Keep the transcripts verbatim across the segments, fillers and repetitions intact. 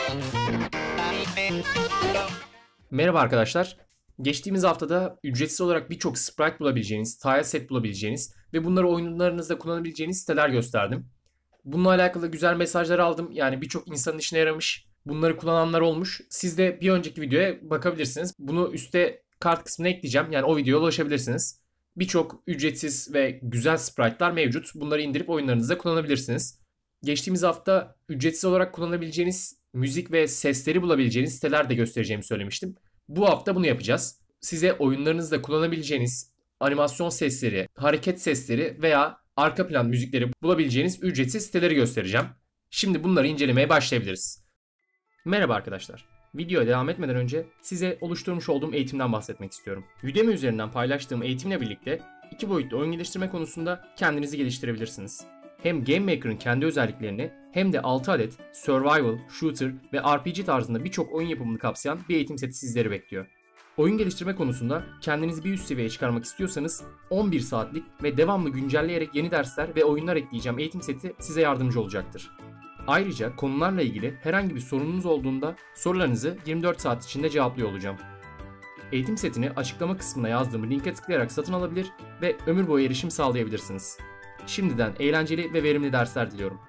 Merhaba arkadaşlar. Geçtiğimiz haftada ücretsiz olarak birçok sprite bulabileceğiniz, tile set bulabileceğiniz ve bunları oyunlarınızda kullanabileceğiniz siteler gösterdim. Bununla alakalı güzel mesajlar aldım. Yani birçok insanın işine yaramış. Bunları kullananlar olmuş. Siz de bir önceki videoya bakabilirsiniz. Bunu üstte kart kısmına ekleyeceğim. Yani o videoya ulaşabilirsiniz. Birçok ücretsiz ve güzel sprite'lar mevcut. Bunları indirip oyunlarınızda kullanabilirsiniz. Geçtiğimiz hafta ücretsiz olarak kullanabileceğiniz müzik ve sesleri bulabileceğiniz siteler de göstereceğimi söylemiştim. Bu hafta bunu yapacağız. Size oyunlarınızda kullanabileceğiniz animasyon sesleri, hareket sesleri veya arka plan müzikleri bulabileceğiniz ücretsiz siteleri göstereceğim. Şimdi bunları incelemeye başlayabiliriz. Merhaba arkadaşlar. Videoya devam etmeden önce size oluşturmuş olduğum eğitimden bahsetmek istiyorum. Udemy üzerinden paylaştığım eğitimle birlikte iki boyutlu oyun geliştirme konusunda kendinizi geliştirebilirsiniz. Hem Game Maker'ın kendi özelliklerini hem de altı adet survival, shooter ve R P G tarzında birçok oyun yapımını kapsayan bir eğitim seti sizleri bekliyor. Oyun geliştirme konusunda kendinizi bir üst seviyeye çıkarmak istiyorsanız on bir saatlik ve devamlı güncelleyerek yeni dersler ve oyunlar ekleyeceğim eğitim seti size yardımcı olacaktır. Ayrıca konularla ilgili herhangi bir sorununuz olduğunda sorularınızı yirmi dört saat içinde cevaplıyor olacağım. Eğitim setini açıklama kısmına yazdığım linke tıklayarak satın alabilir ve ömür boyu erişim sağlayabilirsiniz. Şimdiden eğlenceli ve verimli dersler diliyorum.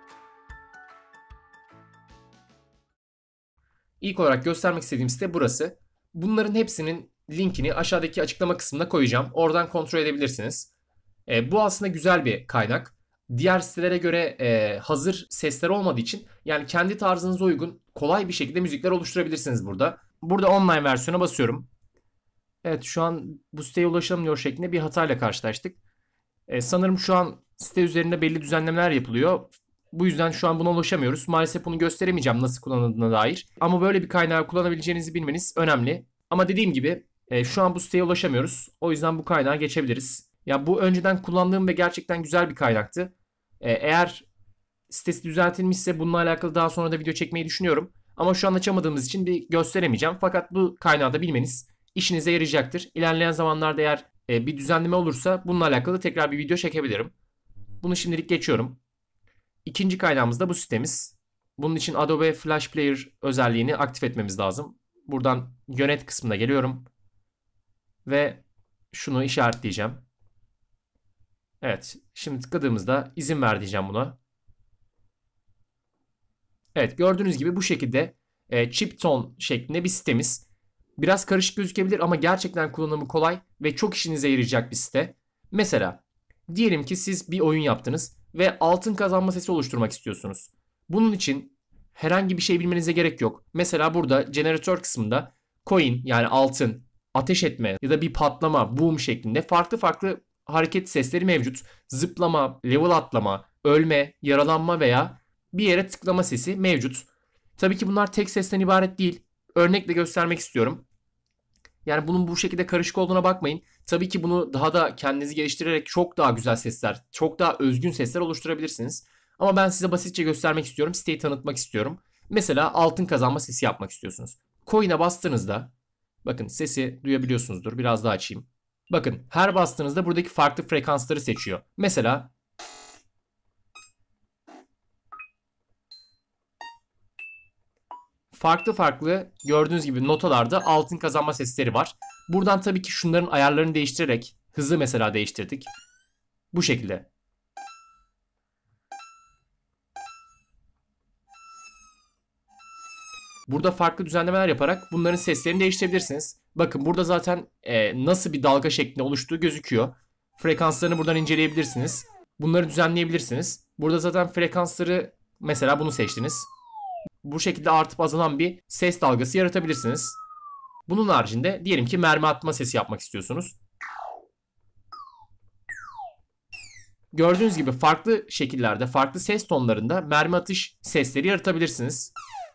İlk olarak göstermek istediğim site burası. Bunların hepsinin linkini aşağıdaki açıklama kısmına koyacağım. Oradan kontrol edebilirsiniz. E, bu aslında güzel bir kaynak. Diğer sitelere göre e, hazır sesler olmadığı için yani kendi tarzınıza uygun kolay bir şekilde müzikler oluşturabilirsiniz burada. Burada online versiyona basıyorum. Evet, şu an bu siteye ulaşılamıyor şeklinde bir hatayla karşılaştık. E, sanırım şu an site üzerinde belli düzenlemeler yapılıyor. Bu yüzden şu an buna ulaşamıyoruz. Maalesef bunu gösteremeyeceğim nasıl kullanıldığına dair. Ama böyle bir kaynağı kullanabileceğinizi bilmeniz önemli. Ama dediğim gibi e, şu an bu siteye ulaşamıyoruz. O yüzden bu kaynağa geçebiliriz. Ya bu önceden kullandığım ve gerçekten güzel bir kaynaktı. E, eğer sitesi düzeltilmişse bununla alakalı daha sonra da video çekmeyi düşünüyorum. Ama şu an açamadığımız için bir gösteremeyeceğim. Fakat bu kaynağı da bilmeniz işinize yarayacaktır. İlerleyen zamanlarda eğer e, bir düzenleme olursa bununla alakalı tekrar bir video çekebilirim. Bunu şimdilik geçiyorum. İkinci kaynağımız da bu sitemiz. Bunun için Adobe Flash Player özelliğini aktif etmemiz lazım. Buradan yönet kısmına geliyorum. Ve şunu işaretleyeceğim. Evet. Şimdi tıkladığımızda izin ver diyeceğim buna. Evet, gördüğünüz gibi bu şekilde e, chip tone şeklinde bir sitemiz. Biraz karışık gözükebilir ama gerçekten kullanımı kolay ve çok işinize yarayacak bir site. Mesela diyelim ki siz bir oyun yaptınız ve altın kazanma sesi oluşturmak istiyorsunuz. Bunun için herhangi bir şey bilmenize gerek yok. Mesela burada jeneratör kısmında coin yani altın, ateş etme ya da bir patlama, boom şeklinde farklı farklı hareket sesleri mevcut. Zıplama, level atlama, ölme, yaralanma veya bir yere tıklama sesi mevcut. Tabii ki bunlar tek sesten ibaret değil. Örnekle göstermek istiyorum. Yani bunun bu şekilde karışık olduğuna bakmayın. Tabii ki bunu daha da kendinizi geliştirerek çok daha güzel sesler, çok daha özgün sesler oluşturabilirsiniz. Ama ben size basitçe göstermek istiyorum. Siteyi tanıtmak istiyorum. Mesela altın kazanma sesi yapmak istiyorsunuz. Coin'e bastığınızda bakın sesi duyabiliyorsunuzdur. Biraz daha açayım. Bakın her bastığınızda buradaki farklı frekansları seçiyor. Mesela farklı farklı gördüğünüz gibi notalarda altın kazanma sesleri var. Buradan tabii ki şunların ayarlarını değiştirerek hızı mesela değiştirdik. Bu şekilde. Burada farklı düzenlemeler yaparak bunların seslerini değiştirebilirsiniz. Bakın burada zaten e, nasıl bir dalga şeklinde oluştuğu gözüküyor. Frekanslarını buradan inceleyebilirsiniz. Bunları düzenleyebilirsiniz. Burada zaten frekansları mesela bunu seçtiniz. Bu şekilde artıp azalan bir ses dalgası yaratabilirsiniz. Bunun haricinde diyelim ki mermi atma sesi yapmak istiyorsunuz. Gördüğünüz gibi farklı şekillerde, farklı ses tonlarında mermi atış sesleri yaratabilirsiniz.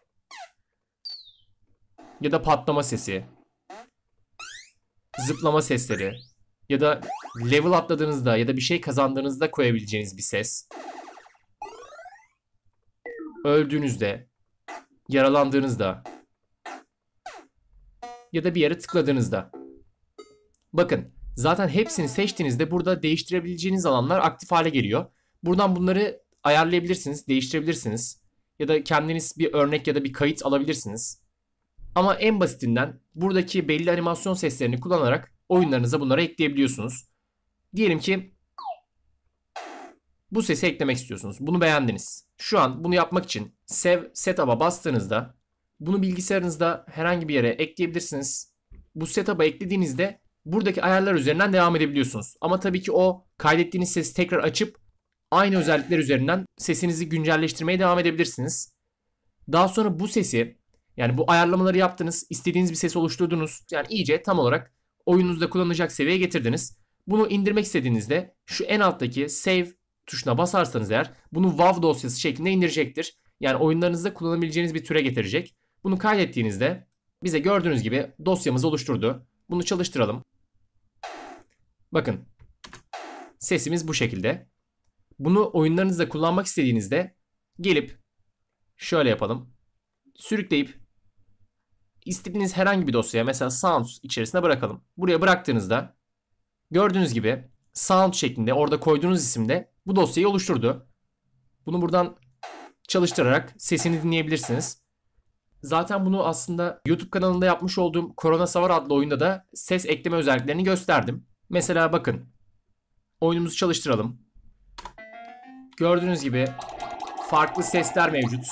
Ya da patlama sesi. Zıplama sesleri. Ya da level atladığınızda ya da bir şey kazandığınızda koyabileceğiniz bir ses. Öldüğünüzde, yaralandığınızda ya da bir yere tıkladığınızda. Bakın zaten hepsini seçtiğinizde burada değiştirebileceğiniz alanlar aktif hale geliyor. Buradan bunları ayarlayabilirsiniz, değiştirebilirsiniz. ya da kendiniz bir örnek ya da bir kayıt alabilirsiniz. Ama en basitinden buradaki belli animasyon seslerini kullanarak oyunlarınıza bunları ekleyebiliyorsunuz. Diyelim ki bu sesi eklemek istiyorsunuz. Bunu beğendiniz. Şu an bunu yapmak için Save Setup'a bastığınızda bunu bilgisayarınızda herhangi bir yere ekleyebilirsiniz. Bu setup'a eklediğinizde buradaki ayarlar üzerinden devam edebiliyorsunuz. Ama tabii ki o kaydettiğiniz sesi tekrar açıp aynı özellikler üzerinden sesinizi güncelleştirmeye devam edebilirsiniz. Daha sonra bu sesi, yani bu ayarlamaları yaptınız, istediğiniz bir ses oluşturdunuz. Yani iyice tam olarak oyununuzda kullanılacak seviyeye getirdiniz. Bunu indirmek istediğinizde şu en alttaki Save tuşuna basarsanız eğer bunu WAV dosyası şeklinde indirecektir. Yani oyunlarınızda kullanabileceğiniz bir türe getirecek. Bunu kaydettiğinizde bize gördüğünüz gibi dosyamızı oluşturdu. Bunu çalıştıralım. Bakın. Sesimiz bu şekilde. Bunu oyunlarınızda kullanmak istediğinizde gelip şöyle yapalım. Sürükleyip istediğiniz herhangi bir dosyaya, mesela Sounds içerisine bırakalım. Buraya bıraktığınızda gördüğünüz gibi Sound şeklinde orada koyduğunuz isimde bu dosyayı oluşturdu. Bunu buradan çalıştırarak sesini dinleyebilirsiniz. Zaten bunu aslında YouTube kanalında yapmış olduğum Korona Savar adlı oyunda da ses ekleme özelliklerini gösterdim. Mesela bakın. Oyunumuzu çalıştıralım. Gördüğünüz gibi farklı sesler mevcut.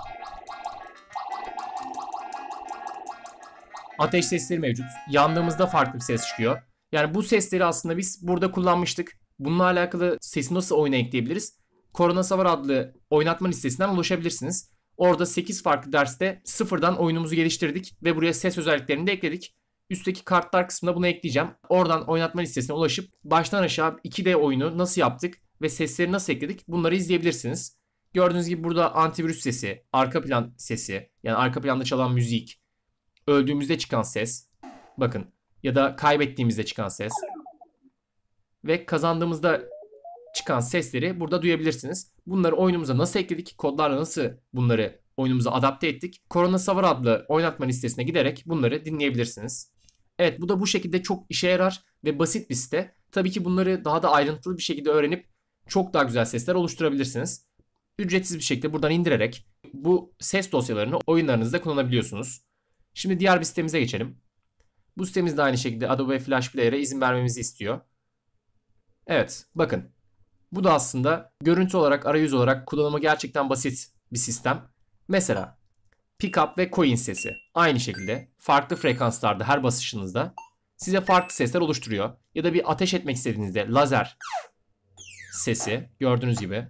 Ateş sesleri mevcut. Yandığımızda farklı bir ses çıkıyor. Yani bu sesleri aslında biz burada kullanmıştık. Bununla alakalı sesi nasıl oyuna ekleyebiliriz? Korona Savar adlı oynatma listesinden ulaşabilirsiniz. Orada sekiz farklı derste sıfırdan oyunumuzu geliştirdik ve buraya ses özelliklerini de ekledik. Üstteki kartlar kısmına bunu ekleyeceğim. Oradan oynatma listesine ulaşıp baştan aşağı iki D oyunu nasıl yaptık ve sesleri nasıl ekledik bunları izleyebilirsiniz. Gördüğünüz gibi burada antivirüs sesi, arka plan sesi, yani arka planda çalan müzik, öldüğümüzde çıkan ses, bakın, ya da kaybettiğimizde çıkan ses ve kazandığımızda çıkan sesleri burada duyabilirsiniz. Bunları oyunumuza nasıl ekledik, kodlarla nasıl bunları oyunumuza adapte ettik? Korona Savar adlı oynatma listesine giderek bunları dinleyebilirsiniz. Evet, bu da bu şekilde çok işe yarar ve basit bir site. Tabii ki bunları daha da ayrıntılı bir şekilde öğrenip çok daha güzel sesler oluşturabilirsiniz. Ücretsiz bir şekilde buradan indirerek bu ses dosyalarını oyunlarınızda kullanabiliyorsunuz. Şimdi diğer bir sitemize geçelim. Bu sitemizde aynı şekilde Adobe Flash Player'e izin vermemizi istiyor. Evet, bakın. Bu da aslında görüntü olarak, arayüz olarak kullanımı gerçekten basit bir sistem. Mesela pickup ve coin sesi. Aynı şekilde farklı frekanslarda her basışınızda size farklı sesler oluşturuyor. Ya da bir ateş etmek istediğinizde lazer sesi gördüğünüz gibi.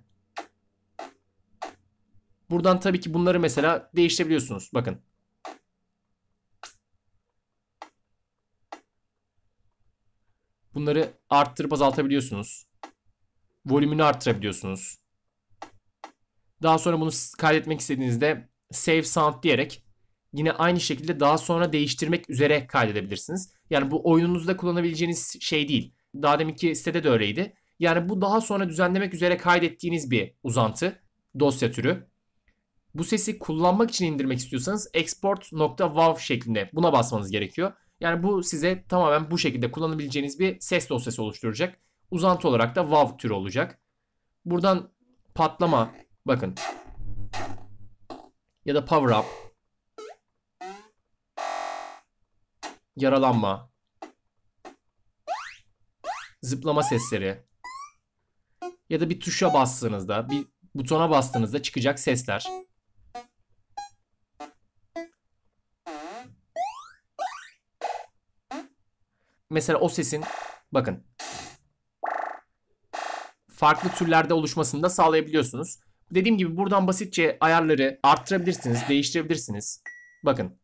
Buradan tabii ki bunları mesela değiştirebiliyorsunuz. Bakın. Bunları arttırıp azaltabiliyorsunuz. Volümünü arttırabiliyorsunuz. Daha sonra bunu kaydetmek istediğinizde Save Sound diyerek yine aynı şekilde daha sonra değiştirmek üzere kaydedebilirsiniz. Yani bu oyununuzda kullanabileceğiniz şey değil. Daha deminki sitede de öyleydi. Yani bu daha sonra düzenlemek üzere kaydettiğiniz bir uzantı, dosya türü. Bu sesi kullanmak için indirmek istiyorsanız export.wav şeklinde buna basmanız gerekiyor. Yani bu size tamamen bu şekilde kullanabileceğiniz bir ses dosyası oluşturacak. Uzantı olarak da wav türü olacak. Buradan patlama, bakın, ya da power up, yaralanma, zıplama sesleri ya da bir tuşa bastığınızda, bir butona bastığınızda çıkacak sesler. Mesela o sesin, bakın, farklı türlerde oluşmasını da sağlayabiliyorsunuz. Dediğim gibi buradan basitçe ayarları arttırabilirsiniz, değiştirebilirsiniz. Bakın.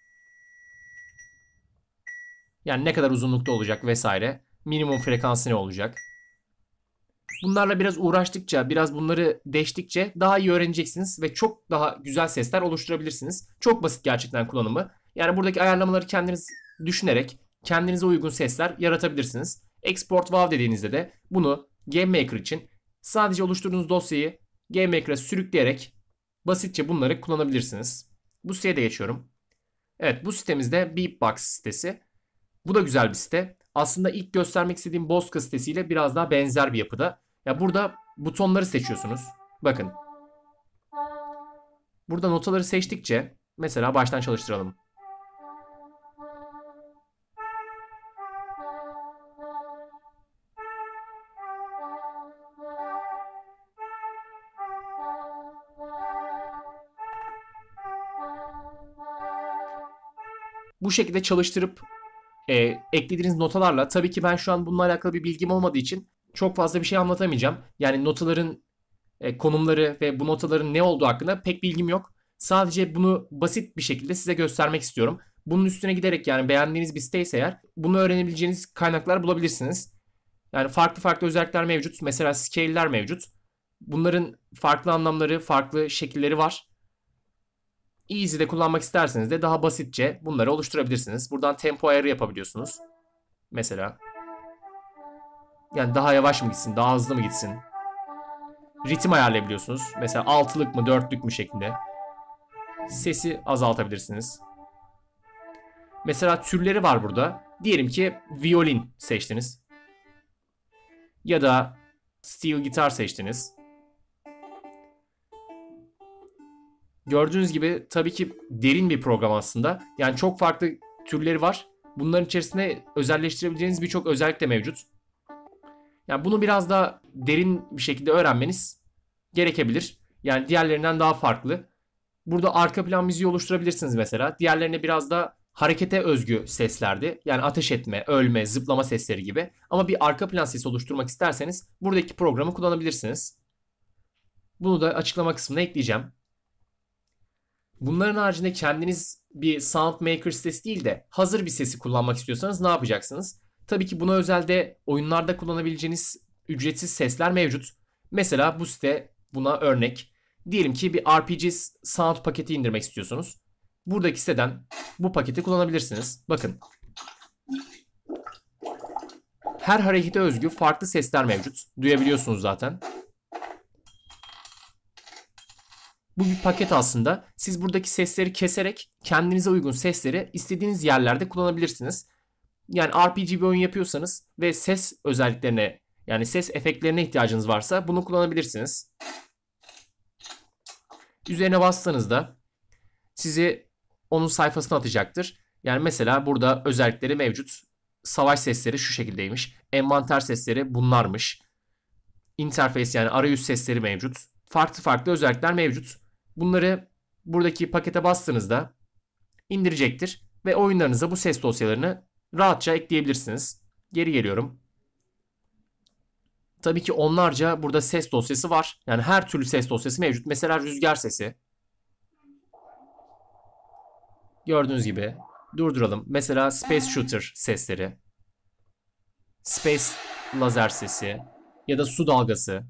Yani ne kadar uzunlukta olacak vesaire. Minimum frekansı ne olacak? Bunlarla biraz uğraştıkça, biraz bunları deştikçe daha iyi öğreneceksiniz ve çok daha güzel sesler oluşturabilirsiniz. Çok basit gerçekten kullanımı. Yani buradaki ayarlamaları kendiniz düşünerek kendinize uygun sesler yaratabilirsiniz. Export WAV dediğinizde de bunu Game Maker için sadece oluşturduğunuz dosyayı Game Maker'a sürükleyerek basitçe bunları kullanabilirsiniz. Bu siteye de geçiyorum. Evet, bu sitemizde Beatbox sitesi. Bu da güzel bir site. Aslında ilk göstermek istediğim Bozka sitesiyle biraz daha benzer bir yapıda. Ya burada butonları seçiyorsunuz. Bakın. Burada notaları seçtikçe mesela baştan çalıştıralım. Bu şekilde çalıştırıp e, eklediğiniz notalarla, tabii ki ben şu an bununla alakalı bir bilgim olmadığı için çok fazla bir şey anlatamayacağım. Yani notaların e, konumları ve bu notaların ne olduğu hakkında pek bilgim yok. Sadece bunu basit bir şekilde size göstermek istiyorum. Bunun üstüne giderek, yani beğendiğiniz bir siteyse eğer, bunu öğrenebileceğiniz kaynaklar bulabilirsiniz. Yani farklı farklı özellikler mevcut. Mesela scale'ler mevcut. Bunların farklı anlamları, farklı şekilleri var. Easy'de kullanmak isterseniz de daha basitçe bunları oluşturabilirsiniz. Buradan tempo ayarı yapabiliyorsunuz. Mesela. Yani daha yavaş mı gitsin, daha hızlı mı gitsin? Ritim ayarlayabiliyorsunuz. Mesela altılık mı, dörtlük mü şeklinde. Sesi azaltabilirsiniz. Mesela türleri var burada. Diyelim ki violin seçtiniz. Ya da steel gitar seçtiniz. Gördüğünüz gibi tabii ki derin bir program aslında. Yani çok farklı türleri var. Bunların içerisinde özelleştirebileceğiniz birçok özellik de mevcut. Yani bunu biraz daha derin bir şekilde öğrenmeniz gerekebilir. Yani diğerlerinden daha farklı. Burada arka plan müziği oluşturabilirsiniz mesela. Diğerlerine biraz da harekete özgü seslerdi. Yani ateş etme, ölme, zıplama sesleri gibi. Ama bir arka plan sesi oluşturmak isterseniz buradaki programı kullanabilirsiniz. Bunu da açıklama kısmına ekleyeceğim. Bunların haricinde kendiniz bir SoundMaker sitesi değil de hazır bir sesi kullanmak istiyorsanız ne yapacaksınız? Tabii ki buna özel de oyunlarda kullanabileceğiniz ücretsiz sesler mevcut. Mesela bu site buna örnek. Diyelim ki bir R P G sound paketi indirmek istiyorsunuz. Buradaki siteden bu paketi kullanabilirsiniz. Bakın. Her harekete özgü farklı sesler mevcut. Duyabiliyorsunuz zaten. Bu bir paket aslında. Siz buradaki sesleri keserek kendinize uygun sesleri istediğiniz yerlerde kullanabilirsiniz. Yani R P G bir oyun yapıyorsanız ve ses özelliklerine, yani ses efektlerine ihtiyacınız varsa bunu kullanabilirsiniz. Üzerine bastığınızda sizi onun sayfasına atacaktır. Yani mesela burada özellikleri mevcut. Savaş sesleri şu şekildeymiş. Envanter sesleri bunlarmış. Interface, yani arayüz sesleri mevcut. Farklı farklı özellikler mevcut. Bunları buradaki pakete bastığınızda indirecektir ve oyunlarınıza bu ses dosyalarını rahatça ekleyebilirsiniz. Geri geliyorum. Tabii ki onlarca burada ses dosyası var. Yani her türlü ses dosyası mevcut. Mesela rüzgar sesi. Gördüğünüz gibi. Durduralım. Mesela Space Shooter sesleri. Space lazer sesi. Ya da su dalgası.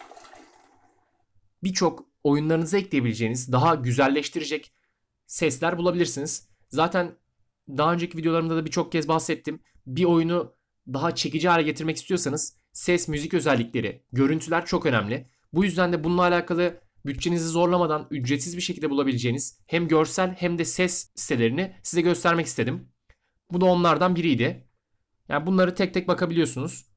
Birçok oyunlarınıza ekleyebileceğiniz, daha güzelleştirecek sesler bulabilirsiniz. Zaten daha önceki videolarımda da birçok kez bahsettim. Bir oyunu daha çekici hale getirmek istiyorsanız ses, müzik özellikleri, görüntüler çok önemli. Bu yüzden de bununla alakalı bütçenizi zorlamadan ücretsiz bir şekilde bulabileceğiniz hem görsel hem de ses sitelerini size göstermek istedim. Bu da onlardan biriydi. Yani bunları tek tek bakabiliyorsunuz.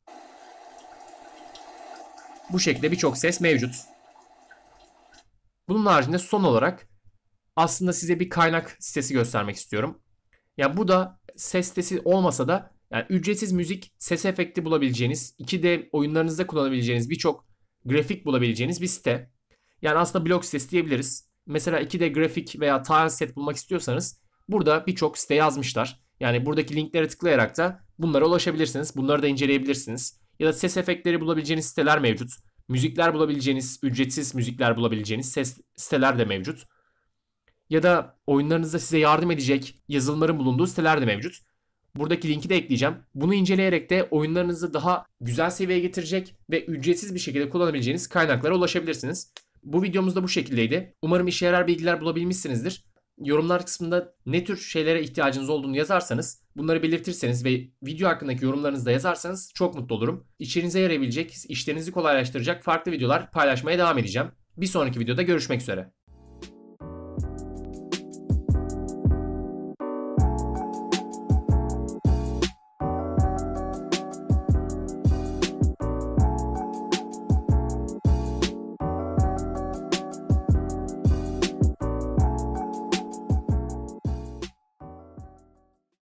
Bu şekilde birçok ses mevcut. Bunun haricinde son olarak aslında size bir kaynak sitesi göstermek istiyorum. Yani bu da ses sitesi olmasa da yani ücretsiz müzik, ses efekti bulabileceğiniz, iki D oyunlarınızda kullanabileceğiniz birçok grafik bulabileceğiniz bir site. Yani aslında blog sitesi diyebiliriz. Mesela iki D grafik veya tile set bulmak istiyorsanız burada birçok site yazmışlar. Yani buradaki linklere tıklayarak da bunlara ulaşabilirsiniz. Bunları da inceleyebilirsiniz. Ya da ses efektleri bulabileceğiniz siteler mevcut. Müzikler bulabileceğiniz, ücretsiz müzikler bulabileceğiniz ses siteler de mevcut. Ya da oyunlarınızda size yardım edecek yazılımların bulunduğu siteler de mevcut. Buradaki linki de ekleyeceğim. Bunu inceleyerek de oyunlarınızı daha güzel seviyeye getirecek ve ücretsiz bir şekilde kullanabileceğiniz kaynaklara ulaşabilirsiniz. Bu videomuz da bu şekildeydi. Umarım işe yarar bilgiler bulabilmişsinizdir. Yorumlar kısmında ne tür şeylere ihtiyacınız olduğunu yazarsanız, bunları belirtirseniz ve video hakkındaki yorumlarınızı da yazarsanız çok mutlu olurum. İşinize yarayabilecek, işlerinizi kolaylaştıracak farklı videolar paylaşmaya devam edeceğim. Bir sonraki videoda görüşmek üzere.